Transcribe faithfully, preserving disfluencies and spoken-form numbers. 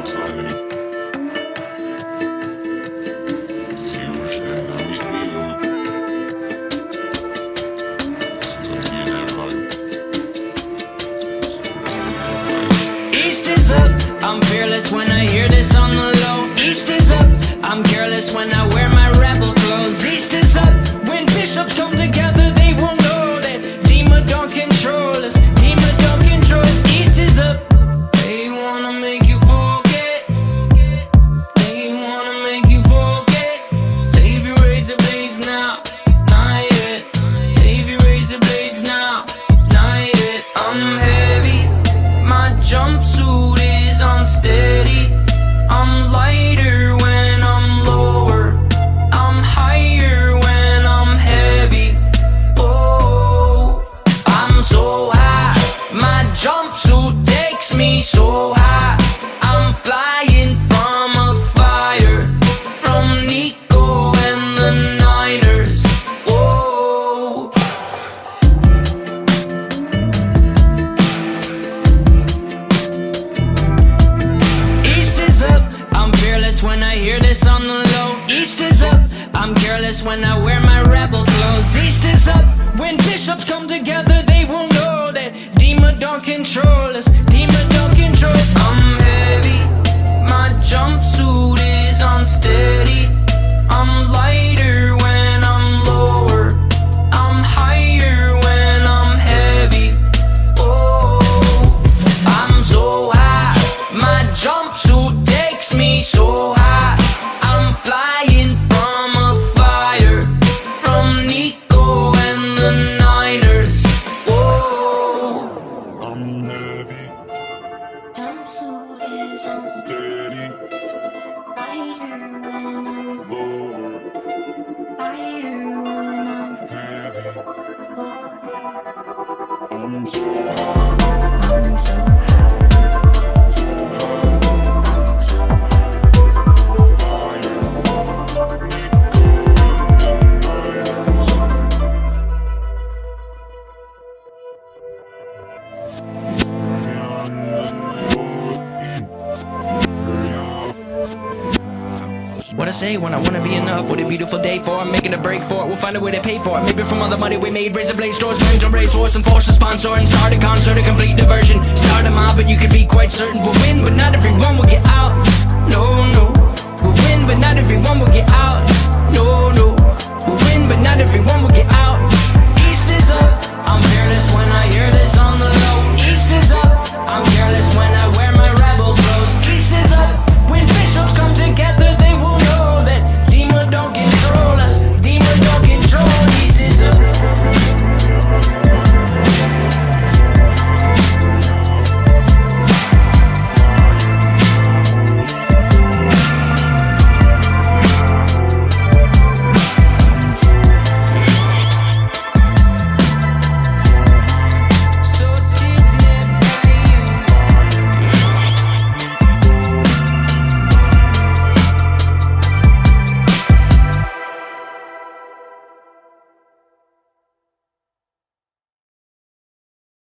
outside and see where stand on each view. East is up, I'm fearless when I hear this on the low. East is up, I'm careless when I wear my rebel clothes. East is up, when bishops come together they won't know that Dima don't control us, Dima don't control. East is up, they wanna make you forget, they wanna make you forget. Save your razor blades now, not yet. Save your razor blades now, not yet. I'm heavy, my jumpsuit is unsteady. I'm lighter when I'm lower, I'm higher when I'm heavy. Oh, I'm so high, my jumpsuit takes me so high. I'm flying from a fire, from Nico and the NINERS. Whoa. East is up, I'm fearless when I hear this on the low. East is up, I'm careless when I wear my rebel clothes. East is up, when bishops come together they will know that Dima don't control us, Dima don't control. I'm heavy, my jumpsuit is unsteady. I'm lighter when I'm lower, I'm higher when I'm heavy. Oh, I'm so high, my jumpsuit takes me so high. I'm flying from a fire, from Nico and the NINERS. Whoa. I'm heavy, Jumpsuit is on steady, lighter when I'm lower, higher when I'm heavy. low. I'm so high, I'm so high, so high, I'm so high. fire, Nico and the NINERS. What I say when I wanna be enough? What a beautiful day for I'm making a break for it. We'll find a way to pay for it. Maybe from all the money we made, razor blade stores, mental race horse and force a sponsor and start a concert, a complete diversion. Start a mob, but you can be quite certain we'll win, but not everyone will get out. No, no, we'll win, but not everyone will get out. No, no, we'll win, but not everyone will get out.